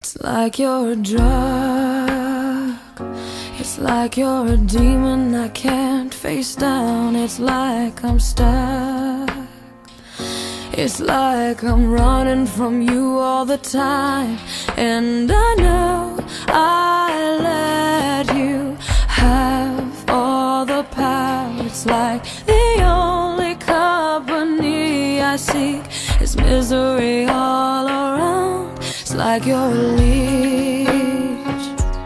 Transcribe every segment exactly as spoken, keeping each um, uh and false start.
It's like you're a drug. It's like you're a demon I can't face down. It's like I'm stuck. It's like I'm running from you all the time. And I know I let you have all the power. It's like the only company I seek is misery all around. It's like you're a leech,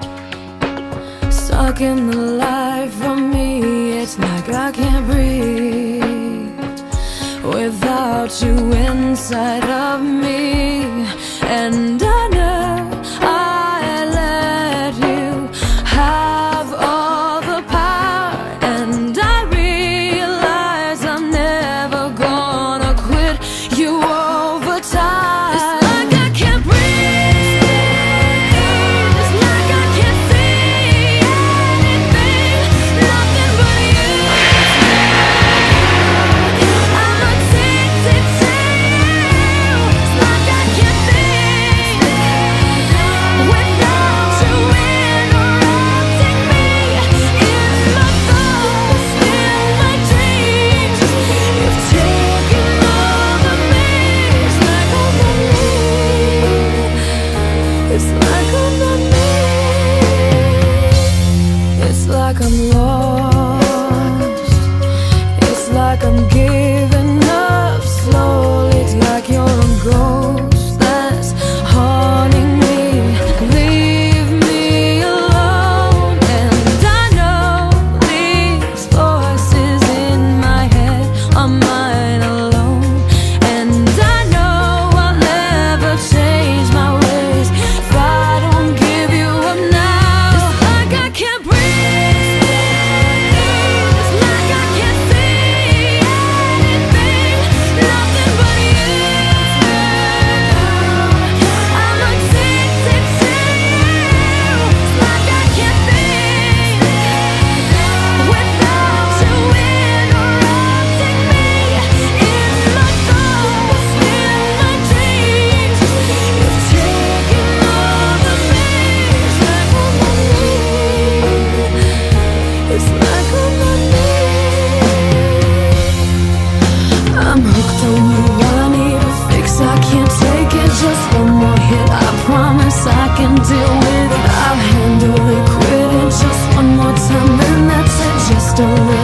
stuck in the life of me. It's like I can't breathe without you inside of me. And I know I let you have all the power. And I realize I'm never gonna quit you over time. Like I'm lost, it's like I'm giving up slowly. It's like you're a ghost that's haunting me. Leave me alone. And I know these voices in my head are mine alone. And I know I'll never change my ways if I don't give you up now. It's like I can't breathe. I'm hooked on you, I need a fix. I can't take it, just one more hit. I promise I can deal with it. I'll handle it, quit it just one more time, then that's it, just a little.